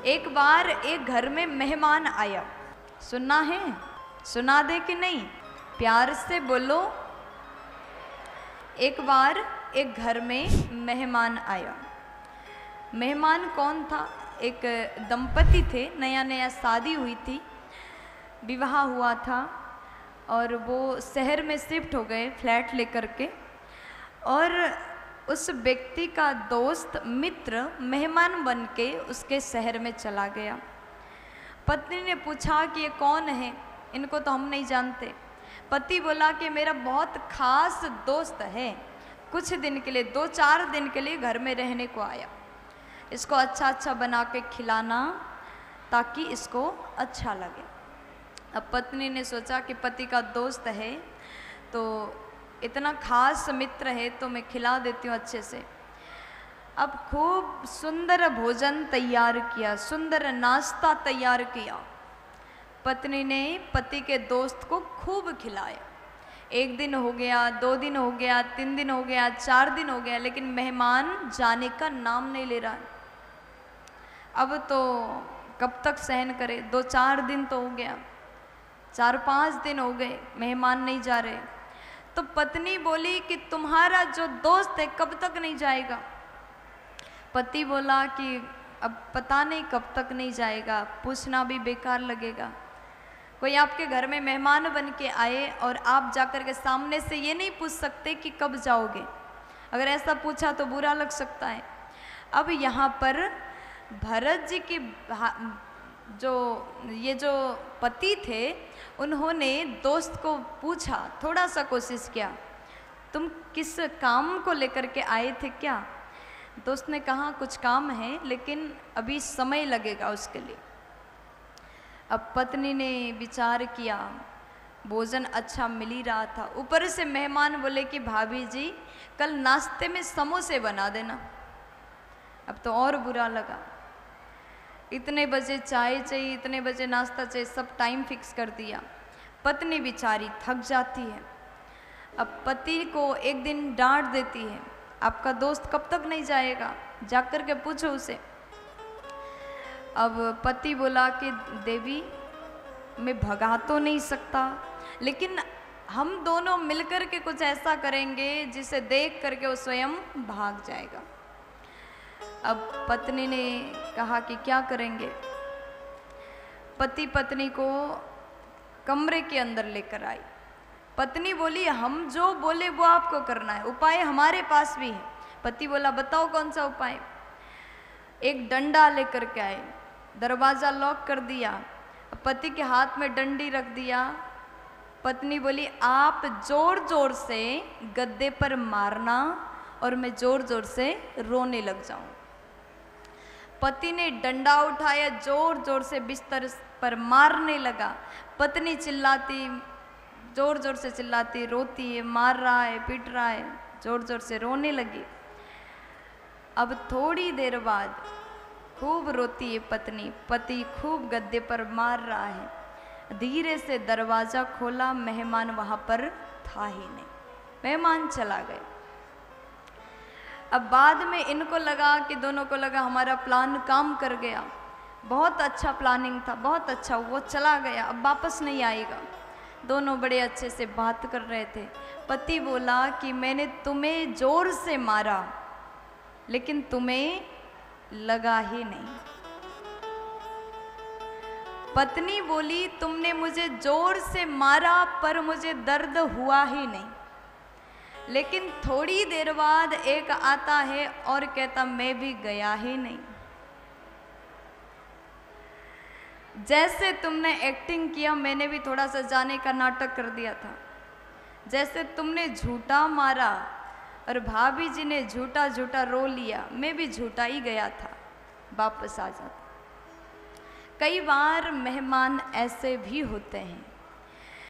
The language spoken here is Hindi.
एक बार एक घर में मेहमान आया। सुनना है? सुना दे कि नहीं? प्यार से बोलो। एक बार एक घर में मेहमान आया। मेहमान कौन था? एक दंपति थे, नया नया शादी हुई थी, विवाह हुआ था और वो शहर में शिफ्ट हो गए फ्लैट लेकर के। और उस व्यक्ति का दोस्त मित्र मेहमान बन के उसके शहर में चला गया। पत्नी ने पूछा कि ये कौन है, इनको तो हम नहीं जानते। पति बोला कि मेरा बहुत खास दोस्त है, कुछ दिन के लिए, 2-4 दिन के लिए घर में रहने को आया। इसको अच्छा अच्छा बना के खिलाना ताकि इसको अच्छा लगे। अब पत्नी ने सोचा कि पति का दोस्त है तो इतना खास मित्र है तो मैं खिला देती हूँ अच्छे से। अब खूब सुंदर भोजन तैयार किया, सुंदर नाश्ता तैयार किया। पत्नी ने पति के दोस्त को खूब खिलाया। 1 दिन हो गया, 2 दिन हो गया, 3 दिन हो गया, 4 दिन हो गया, लेकिन मेहमान जाने का नाम नहीं ले रहा। अब तो कब तक सहन करे? 2-4 दिन तो हो गया, 4-5 दिन हो गए, मेहमान नहीं जा रहे। तो पत्नी बोली कि तुम्हारा जो दोस्त है कब तक नहीं जाएगा? पति बोला कि अब पता नहीं कब तक नहीं जाएगा, पूछना भी बेकार लगेगा। कोई आपके घर में मेहमान बन के आए और आप जाकर के सामने से ये नहीं पूछ सकते कि कब जाओगे। अगर ऐसा पूछा तो बुरा लग सकता है। अब यहाँ पर भरत जी की जो पति थे, उन्होंने दोस्त को पूछा, थोड़ा सा कोशिश किया, तुम किस काम को लेकर के आए थे क्या? दोस्त ने कहा कुछ काम है लेकिन अभी समय लगेगा उसके लिए। अब पत्नी ने विचार किया, भोजन अच्छा मिल ही रहा था, ऊपर से मेहमान बोले कि भाभी जी कल नाश्ते में समोसे बना देना। अब तो और बुरा लगा। इतने बजे चाय चाहिए, इतने बजे नाश्ता चाहिए, सब टाइम फिक्स कर दिया। पत्नी बेचारी थक जाती है। अब पति को एक दिन डांट देती है, आपका दोस्त कब तक नहीं जाएगा, जाकर के पूछो उसे। अब पति बोला कि देवी मैं भगा तो नहीं सकता, लेकिन हम दोनों मिलकर के कुछ ऐसा करेंगे जिसे देख करके वो स्वयं भाग जाएगा। अब पत्नी ने कहा कि क्या करेंगे? पति पत्नी को कमरे के अंदर लेकर आई। पत्नी बोली हम जो बोले वो आपको करना है, उपाय हमारे पास भी है। पति बोला बताओ कौन सा उपाय? एक डंडा लेकर के आए, दरवाज़ा लॉक कर दिया, पति के हाथ में डंडी रख दिया। पत्नी बोली आप जोर जोर से गद्दे पर मारना और मैं जोर जोर से रोने लग जाऊं। पति ने डंडा उठाया, जोर जोर से बिस्तर पर मारने लगा। पत्नी चिल्लाती, जोर जोर से चिल्लाती, रोती है, मार रहा है, पीट रहा है, जोर जोर से रोने लगी। अब थोड़ी देर बाद खूब रोती है पत्नी, पति खूब गद्दे पर मार रहा है। धीरे से दरवाज़ा खोला, मेहमान वहाँ पर था ही नहीं, मेहमान चला गया। अब बाद में इनको लगा कि दोनों को लगा हमारा प्लान काम कर गया, बहुत अच्छा प्लानिंग था, बहुत अच्छा, वो चला गया अब वापस नहीं आएगा। दोनों बड़े अच्छे से बात कर रहे थे। पति बोला कि मैंने तुम्हें जोर से मारा लेकिन तुम्हें लगा ही नहीं। पत्नी बोली तुमने मुझे जोर से मारा पर मुझे दर्द हुआ ही नहीं। लेकिन थोड़ी देर बाद एक आता है और कहता मैं भी गया ही नहीं। जैसे तुमने एक्टिंग किया मैंने भी थोड़ा सा जाने का नाटक कर दिया था। जैसे तुमने झूठा मारा और भाभी जी ने झूठा झूठा रो लिया, मैं भी झूठा ही गया था, वापस आ जाता। कई बार मेहमान ऐसे भी होते हैं